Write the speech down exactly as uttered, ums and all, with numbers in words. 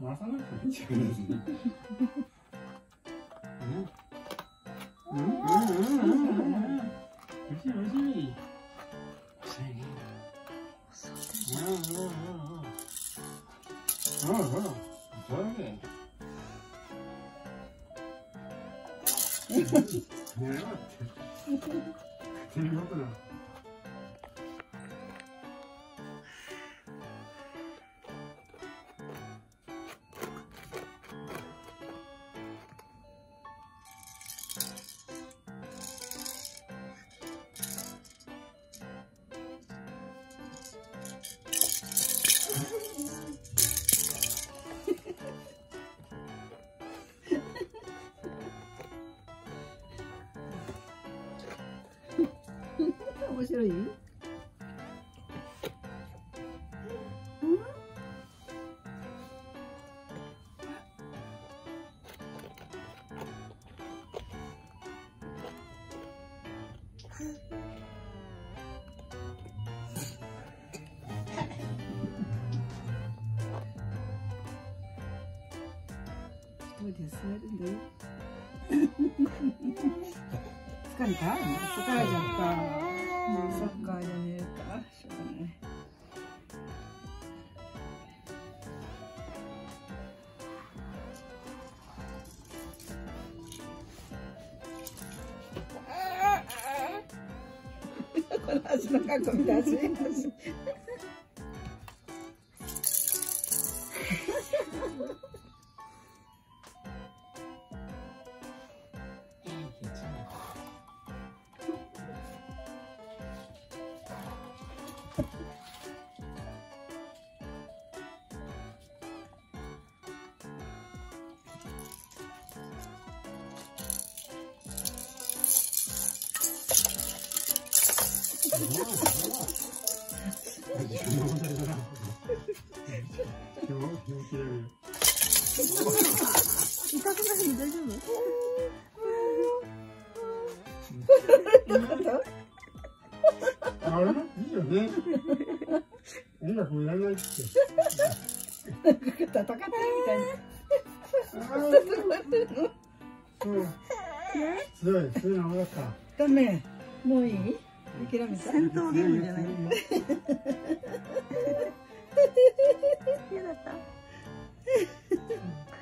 朝なんかいいんじゃないですね。うんうんうんうんうんうん。おいしいおいしい。おいしいね。うんうんうんうん。うんうん。そうだね。うん。ねえ待って。手に持ってな。 面白い？うん？一人で座るんだよ。疲れた？疲れちゃった。もうサッカーで寝るか。しょうがない。この足の格好見て足足。痛くない？大丈夫？どういうこと？ あれ？いいよね。音楽もいらないって。 叩かってるみたいに。 うん。強い、強いの分かった。 ダメ。もういい？諦めた？ 戦闘ゲームじゃない。嫌だった。